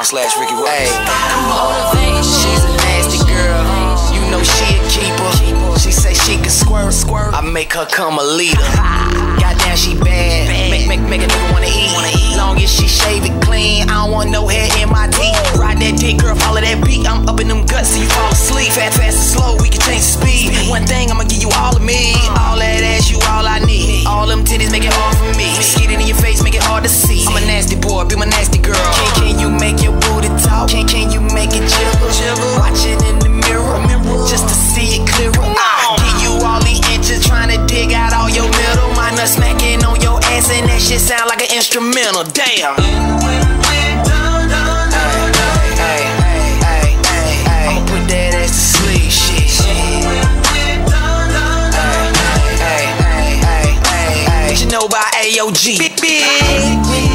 youtube.com/Ricky Rock. Hey, she's a nasty girl. You know she a keeper. She say she can squirt. I make her come a leader. Goddamn, she bad. Make a nigga wanna eat. Long as she shave it clean, I don't want no hair in my teeth. Ride that dick, girl, follow that beat. I'm up in them guts so you fall asleep. Fast and slow, we can change the speed. One thing, I'ma give you all of me. All that ass, you all I need. All them titties make it hard for me. Skin it in your face, make it hard to see. I'm a nasty boy, be my nasty girl. Can you make your booty talk? Can you make it jiggle? Watch it in the mirror, just to see it clearer. I give you all the inches, trying to dig out all your middle. My nut smacking on your ass, and that shit sound like an instrumental. Damn. I'ma put that ass to sleep. Shit. What you know about AOG? Big.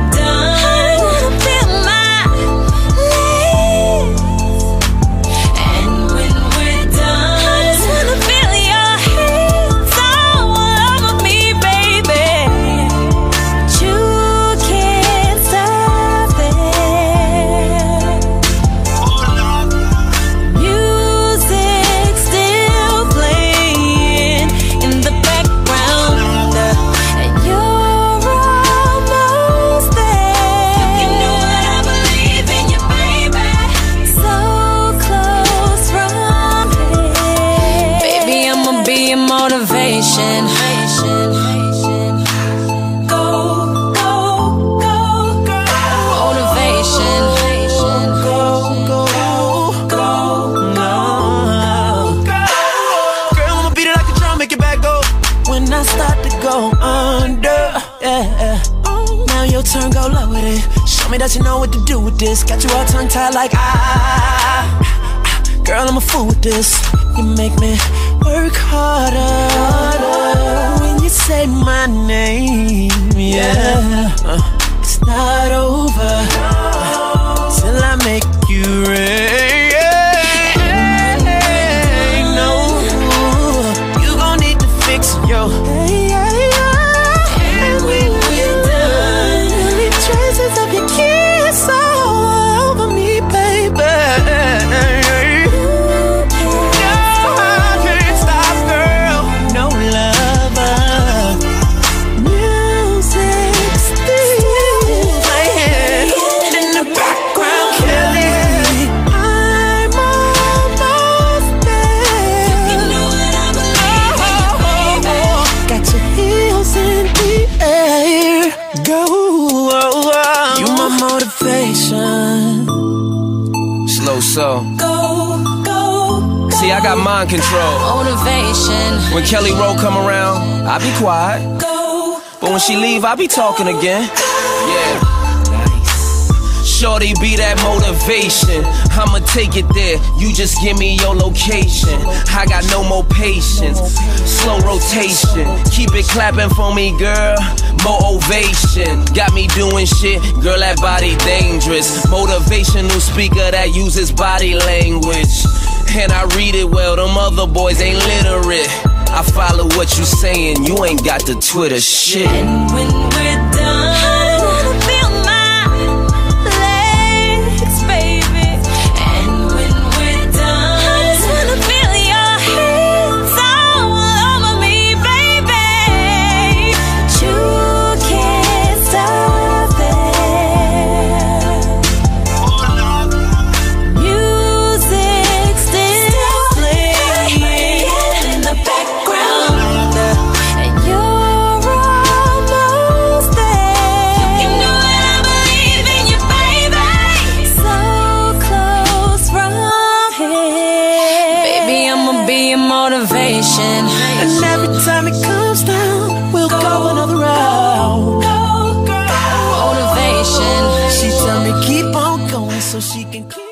Motivation. Go, go, go, go. Motivation. Go, go, go, go. Girl, I'ma beat it like a drum, make it back go. When I start to go under, yeah. Now your turn, go low with it. Show me that you know what to do with this. Got you all tongue-tied like girl, I'm a fool with this. You make me work harder when you say my name, yeah. It's not over till I make you rain. No, you gon' need to fix your and when we're done, leave traces of your kiss all over me, baby. Slow so. Go, go. See, I got mind control. Motivation. When Kelly Rowe come around, I be quiet. Go. But when she leave, I be talking again. Yeah. Shorty be that motivation. I'ma take it there. You just give me your location. I got no more patience. Slow rotation. Keep it clapping for me, girl. More ovation. Got me doing shit. Girl, that body dangerous. Motivational speaker that uses body language. And I read it well. Them other boys ain't literate. I follow what you saying. You ain't got the Twitter shit. And when we're done, motivation. And every time it comes down, we'll go another round. Motivation. She tell me keep on going so she can keep